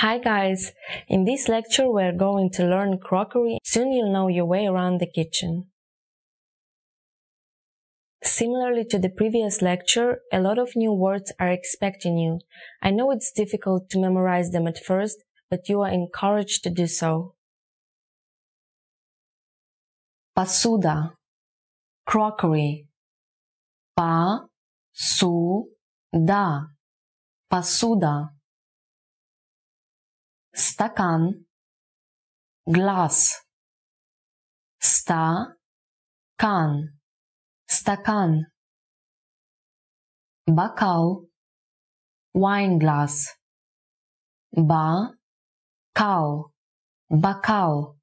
Hi guys! In this lecture we're going to learn crockery. Soon you'll know your way around the kitchen. Similarly to the previous lecture, a lot of new words are expecting you. I know it's difficult to memorize them at first, but you are encouraged to do so. Посуда, crockery. Посуда, посуда. Стакан, glass. Стакан, стакан. Бокал, wine glass. Бокал, бокал.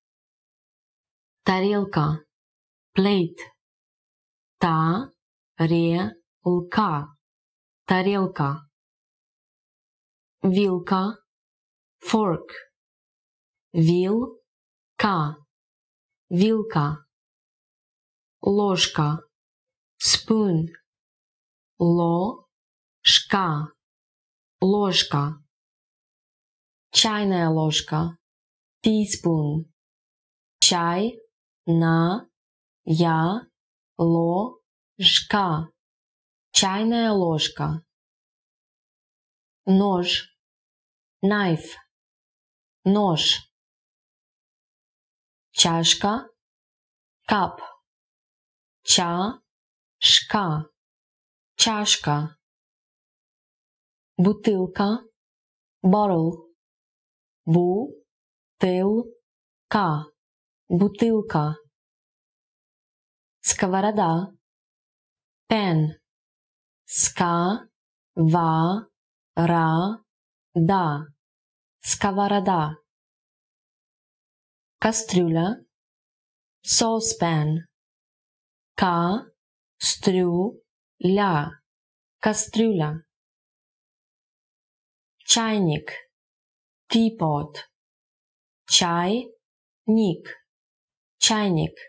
Тарелка, plate. Тарелка, тарелка. Вилка, fork. Вилка, вилка. Ложка, spoon. Ложка, ложка. Чайная ложка, teaspoon. Чайная ложка, чайная ложка. Нож, knife, нож. Чашка, cup. Чашка, чашка. Бутылка, bottle. Бутылка, бутылка. Сковорода, pan. Сковорода, сковорода. Кастрюля, saucepan. Кастрюля, кастрюля. Чайник, teapot. Чайник, чайник.